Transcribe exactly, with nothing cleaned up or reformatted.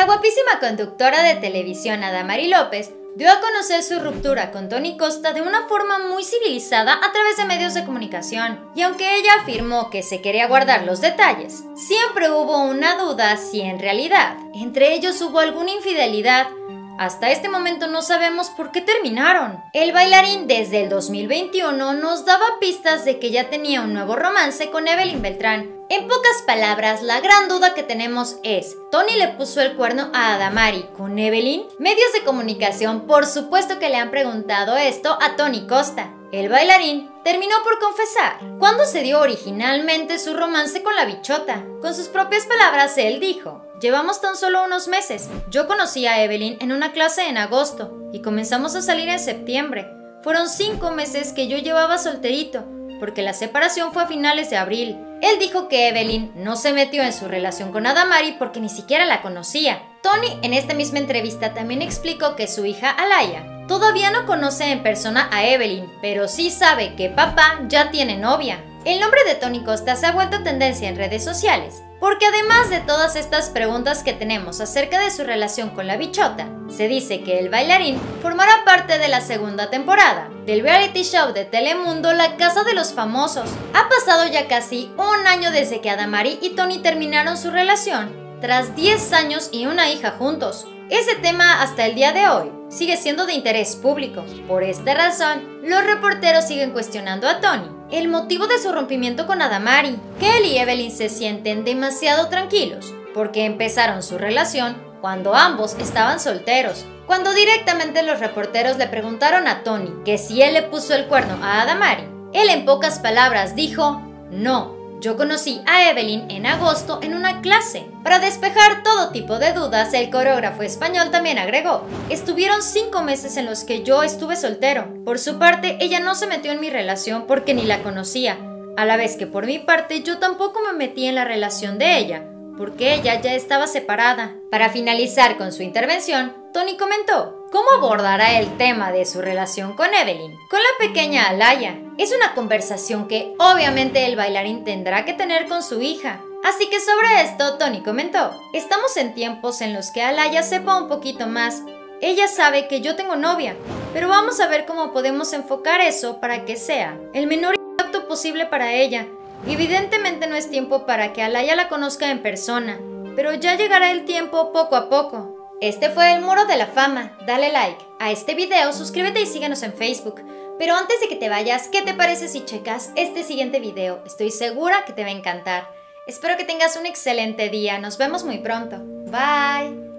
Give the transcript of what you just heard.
La guapísima conductora de televisión Adamari López dio a conocer su ruptura con Tony Costa de una forma muy civilizada a través de medios de comunicación. Y aunque ella afirmó que se quería guardar los detalles, siempre hubo una duda si en realidad entre ellos hubo alguna infidelidad. Hasta este momento no sabemos por qué terminaron. El bailarín desde el dos mil veintiuno nos daba pistas de que ya tenía un nuevo romance con Evelyn Beltrán. En pocas palabras, la gran duda que tenemos es, ¿Tony le puso el cuerno a Adamari con Evelyn? Medios de comunicación por supuesto que le han preguntado esto a Tony Costa. El bailarín terminó por confesar cuándo se dio originalmente su romance con la bichota. Con sus propias palabras, él dijo: llevamos tan solo unos meses. Yo conocí a Evelyn en una clase en agosto y comenzamos a salir en septiembre. Fueron cinco meses que yo llevaba solterito, porque la separación fue a finales de abril. Él dijo que Evelyn no se metió en su relación con Adamari porque ni siquiera la conocía. Tony en esta misma entrevista también explicó que su hija Alaya todavía no conoce en persona a Evelyn, pero sí sabe que papá ya tiene novia. El nombre de Tony Costa se ha vuelto tendencia en redes sociales, porque además de todas estas preguntas que tenemos acerca de su relación con la bichota, se dice que el bailarín formará parte de la segunda temporada del reality show de Telemundo La Casa de los Famosos. Ha pasado ya casi un año desde que Adamari y Tony terminaron su relación, tras diez años y una hija juntos. Ese tema hasta el día de hoy sigue siendo de interés público. Por esta razón, los reporteros siguen cuestionando a Tony el motivo de su rompimiento con Adamari, que él y Evelyn se sienten demasiado tranquilos porque empezaron su relación cuando ambos estaban solteros. Cuando directamente los reporteros le preguntaron a Tony que si él le puso el cuerno a Adamari, él en pocas palabras dijo: no. Yo conocí a Evelyn en agosto en una clase. Para despejar todo tipo de dudas, el coreógrafo español también agregó: estuvieron cinco meses en los que yo estuve soltero. Por su parte, ella no se metió en mi relación porque ni la conocía, a la vez que por mi parte yo tampoco me metí en la relación de ella, porque ella ya estaba separada. Para finalizar con su intervención, Tony comentó cómo abordará el tema de su relación con Evelyn con la pequeña Alaya. Es una conversación que obviamente el bailarín tendrá que tener con su hija. Así que sobre esto Tony comentó: estamos en tiempos en los que Alaya sepa un poquito más. Ella sabe que yo tengo novia, pero vamos a ver cómo podemos enfocar eso para que sea el menor impacto posible para ella. Evidentemente no es tiempo para que Alaya la conozca en persona, pero ya llegará el tiempo poco a poco. Este fue el Muro de la Fama. Dale like a este video, suscríbete y síguenos en Facebook. Pero antes de que te vayas, ¿qué te parece si checas este siguiente video? Estoy segura que te va a encantar. Espero que tengas un excelente día. Nos vemos muy pronto. Bye.